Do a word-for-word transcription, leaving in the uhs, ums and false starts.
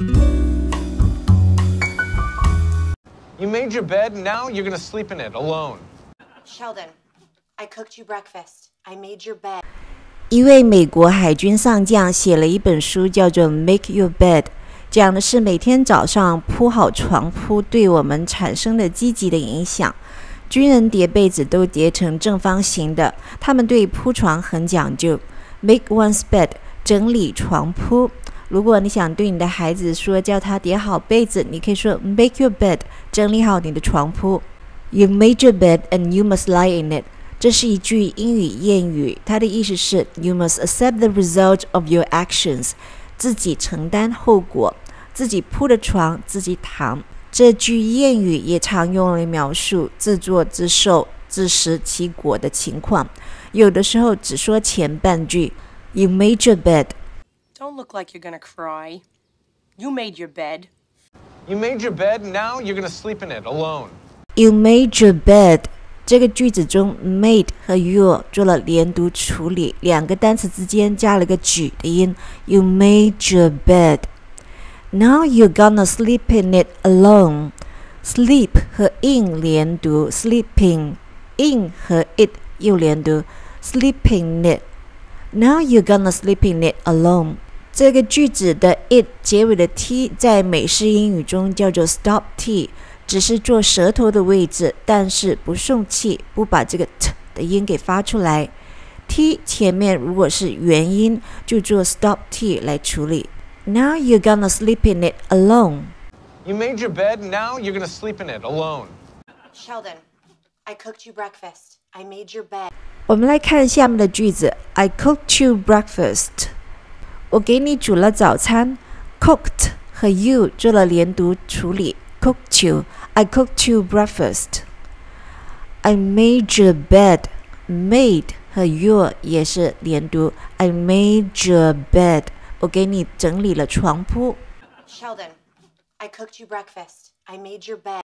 You made your bed, now you're gonna sleep in it alone. Sheldon, I cooked you breakfast. I made your bed. 一位美国海军上将写了一本书，叫做《Make Your Bed》，讲的是每天早上铺好床铺对我们产生的积极的影响。军人叠被子都叠成正方形的，他们对铺床很讲究。Make one's bed， 整理床铺。如果你想对你的孩子说，叫他叠好被子，你可以说 Make your bed， 整理好你的床铺。You made your bed and you must lie in it。这是一句英语谚语，它的意思是 You must accept the result of your actions， 自己承担后果，自己铺的床自己躺。这句谚语也常用来描述自作自受、自食其果的情况，有的时候只说前半句 You made your bed。 Don't look like you're gonna cry. You made your bed. You made your bed, now you're gonna sleep in it alone. You made your bed，这个句子中 made 和 your 做了连读处理，两个单词之间加了个举的音。You made your bed. Now you're gonna sleep in it alone. Sleep 和 in 连读 sleeping， in 和 it 又连读 sleeping it. Now you're gonna sleep in it alone. 这个句子的 it 结尾的 t 在美式英语中叫做 stop t，只是做舌头的位置，但是不送气，不把这个 t 的音给发出来。t 前面如果是元音，就做 stop t 来处理。Now you're gonna sleep in it alone. You made your bed, now you're gonna sleep in it alone. Sheldon, I cooked you breakfast. I made your bed. 我们来看下面的句子 I cooked you breakfast. 我给你煮了早餐。 Cooked 和 you 做了连读处理。Cooked you. I cooked you breakfast. I made your bed. Made 和 your 也是连读。I made your bed. 我给你整理了床铺。 Sheldon, I cooked you breakfast. I made your bed.